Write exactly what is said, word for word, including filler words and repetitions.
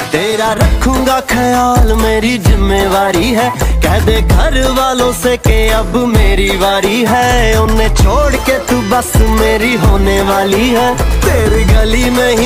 तेरा रखूंगा ख्याल मेरी जिम्मेवारी है, कह दे घर वालों से कि अब मेरी बारी है। उन्हें छोड़ के तू बस मेरी होने वाली है, तेरी गली में